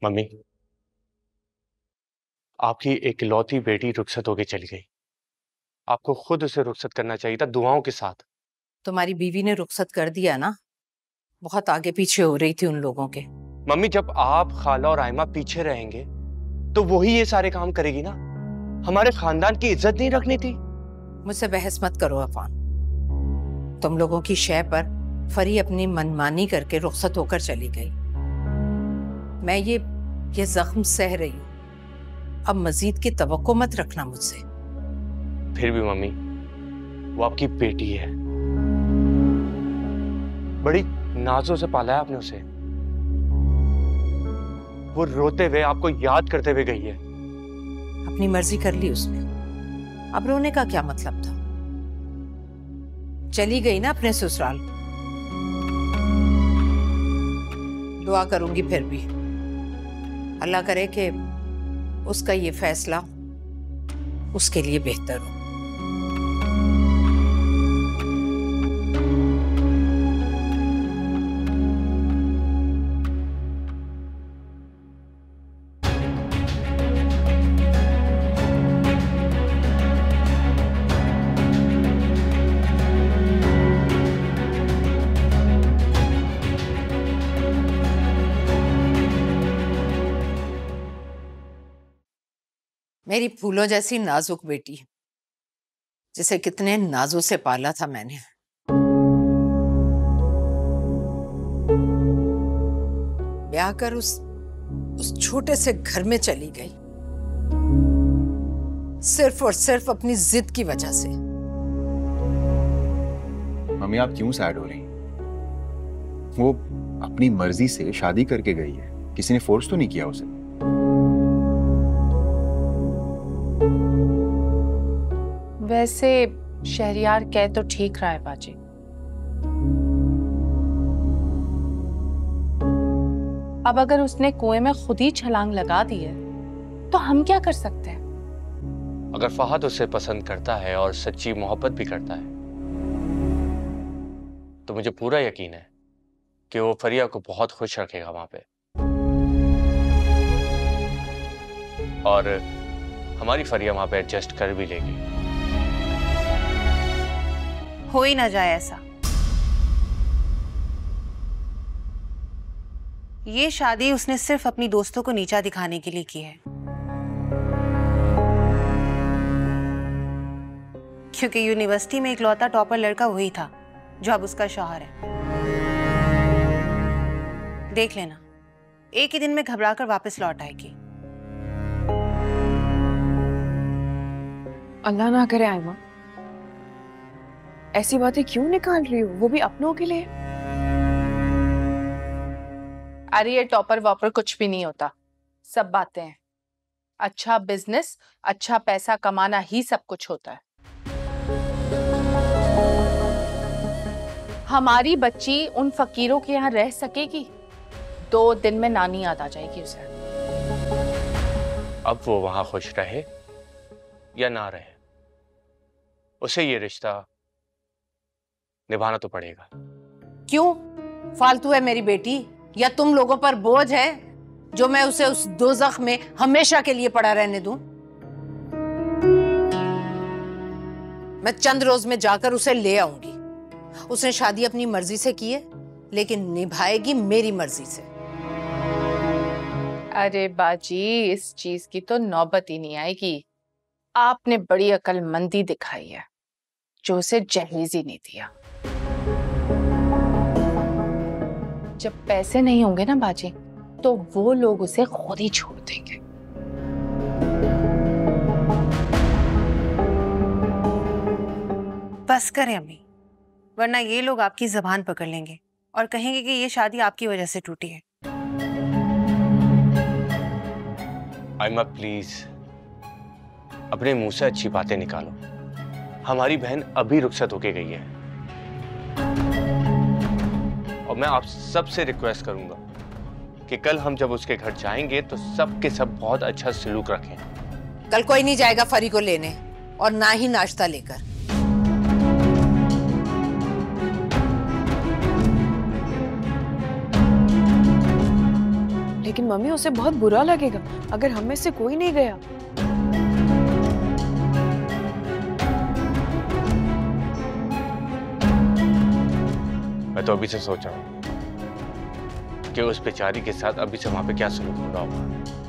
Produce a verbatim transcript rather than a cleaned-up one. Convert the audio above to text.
Mummy, आपकी इकलौती बेटी रुखसत होके चली गई। आपको खुद उसे रुखसत करना चाहिए था, दुआओं के साथ। तुम्हारी बीवी ने रुखसत कर दिया ना, बहुत आगे पीछे हो रही थी उन लोगों के। मम्मी, जब आप, खाला और आयमा पीछे रहेंगे तो वही ये सारे काम करेगी ना। हमारे खानदान की इज्जत नहीं रखनी थी। मुझसे बहस मत करो अफान। तुम लोगों की शय पर फरी अपनी मनमानी करके रुखसत होकर चली गई। मैं ये ये जख्म सह रही हूं। अब मजीद की तवक्को मत रखना मुझसे। फिर भी मम्मी, वो आपकी बेटी है। बड़ी नाजों से पाला है आपने उसे। वो रोते हुए आपको याद करते हुए गई है। अपनी मर्जी कर ली उसने, अब रोने का क्या मतलब था। चली गई ना अपने ससुराल। दुआ करूंगी फिर भी, अल्लाह करे कि उसका ये फैसला उसके लिए बेहतर हो। मेरी फूलों जैसी नाजुक बेटी, जिसे कितने नाजों से पाला था मैंने। ब्याह कर उस उस छोटे से घर में चली गई, सिर्फ और सिर्फ अपनी जिद की वजह से। मम्मी, आप क्यों सैड हो रही हैं? वो अपनी मर्जी से शादी करके गई है, किसी ने फोर्स तो नहीं किया उसे। वैसे शहरियार कह तो ठीक रहा है बाजी। अब अगर उसने कुएं में खुद ही छलांग लगा दी है तो हम क्या कर सकते हैं? अगर फहद उसे पसंद करता है और सच्ची मोहब्बत भी करता है तो मुझे पूरा यकीन है कि वो फरिया को बहुत खुश रखेगा वहां पे। और हमारी फरिया वहां पे एडजस्ट कर भी लेगी। हो ही ना जाए ऐसा। ये शादी उसने सिर्फ अपनी दोस्तों को नीचा दिखाने के लिए की है, क्योंकि यूनिवर्सिटी में इकलौता टॉपर लड़का वही था जो अब उसका शौहर है। देख लेना, एक ही दिन में घबराकर वापस लौट आएगी। अल्लाह ना करे आयमा, ऐसी बातें क्यों निकाल रही हो, वो भी अपनों के लिए। अरे ये टॉपर वॉपर कुछ भी नहीं होता, सब बातें हैं। अच्छा बिजनेस, अच्छा पैसा कमाना ही सब कुछ होता है। हमारी बच्ची उन फकीरों के यहाँ रह सकेगी? दो दिन में नानी याद आ जाएगी उसे। अब वो वहां खुश रहे या ना रहे, उसे ये रिश्ता निभाना तो पड़ेगा। क्यों? फालतू है मेरी बेटी या तुम लोगों पर बोझ है जो मैं उसे उस दोज़ख में हमेशा के लिए पड़ा रहने दूं? मैं चंद रोज में जाकर उसे ले आऊंगी। उसने शादी अपनी मर्जी से की है, लेकिन निभाएगी मेरी मर्जी से। अरे बाजी, इस चीज की तो नौबत ही नहीं आएगी। आपने बड़ी अक्लमंदी दिखाई है जो उसे जहेज ही नहीं दिया। जब पैसे नहीं होंगे ना बाजी, तो वो लोग उसे खुद ही छोड़ देंगे। बस करें अम्मी, वरना ये लोग आपकी जबान पकड़ लेंगे और कहेंगे कि ये शादी आपकी वजह से टूटी है। आयमा प्लीज, अपने मुंह से अच्छी बातें निकालो। हमारी बहन अभी रुखसत होके गई है और मैं आप सबसे रिक्वेस्ट करूंगा कि कल हम जब उसके घर जाएंगे तो सब के सब बहुत अच्छा सलूक रखें। कल कोई नहीं जाएगा फरी को लेने, और ना ही नाश्ता लेकर। लेकिन मम्मी उसे बहुत बुरा लगेगा अगर हम में से कोई नहीं गया। मैं तो अभी से सोच रहा हूँ कि उस बेचारी के साथ अभी से वहां पे क्या सलूक हो रहा होगा।